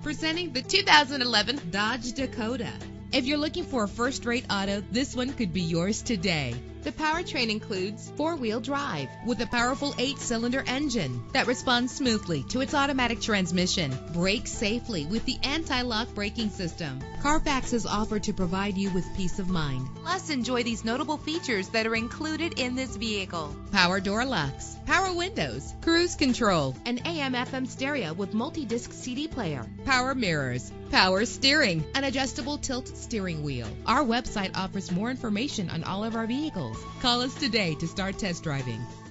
Presenting the 2011 Dodge Dakota. If you're looking for a first-rate auto, this one could be yours today. The powertrain includes four-wheel drive with a powerful 8-cylinder engine that responds smoothly to its automatic transmission. Brake safely with the anti-lock braking system. Carfax is offered to provide you with peace of mind. Plus, enjoy these notable features that are included in this vehicle: power door locks, power windows, cruise control, an AM/FM stereo with multi-disc CD player, power mirrors, power steering, an adjustable tilt steering wheel. Our website offers more information on all of our vehicles. Call us today to start test driving.